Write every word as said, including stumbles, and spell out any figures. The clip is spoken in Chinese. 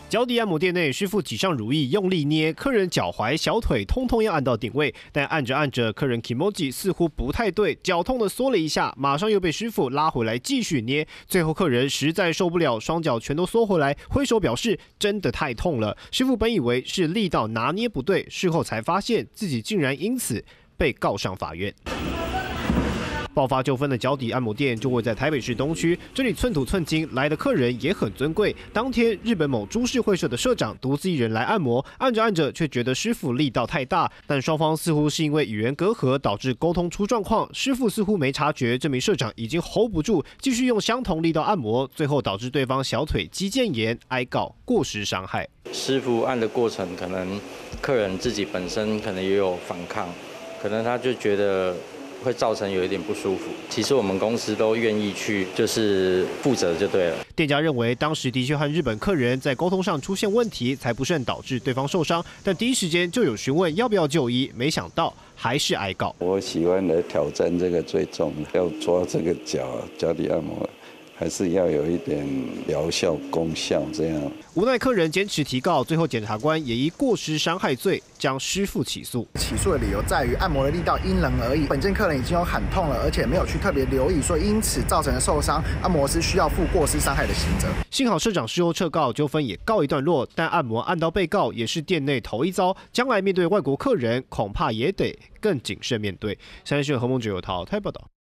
脚底按摩店内，师傅挤上乳液，用力捏，客人脚踝、小腿通通要按到点位，但按着按着，客人 Kimoji 似乎不太对，脚痛的缩了一下，马上又被师傅拉回来继续捏，最后客人实在受不了，双脚全都缩回来，挥手表示真的太痛了。师傅本以为是力道拿捏不对，事后才发现自己竟然因此被告上法院。爆发纠纷的脚底按摩店就位在台北市东区，这里寸土寸金，来的客人也很尊贵。当天，日本某株式会社的社长独自一人来按摩，按着按着却觉得师傅力道太大，但双方似乎是因为语言隔阂导致沟通出状况，师傅似乎没察觉，这名社长已经 hold 不住，继续用相同力道按摩，最后导致对方小腿肌腱炎，挨告过失伤害。 师傅按的过程，可能客人自己本身可能也有反抗，可能他就觉得会造成有一点不舒服。其实我们公司都愿意去，就是负责就对了。 店家认为当时的确和日本客人在沟通上出现问题，才不慎导致对方受伤，但第一时间就有询问要不要就医，没想到还是挨告。 我喜欢来挑战这个最重的，要抓这个脚脚底按摩。还是要有一点疗效功效，这样。 无奈客人坚持提告，最后检察官也以过失伤害罪将师傅起诉。 起诉的理由在于按摩的力道因人而异，本件客人已经有喊痛了，而且没有去特别留意，所以因此造成的受伤，按摩师需要负过失伤害的刑责。 幸好社长事后撤告，纠纷也告一段落，但按摩按到被告也是店内头一遭，将来面对外国客人，恐怕也得更谨慎面对。三立新闻何梦哲有桃台报道。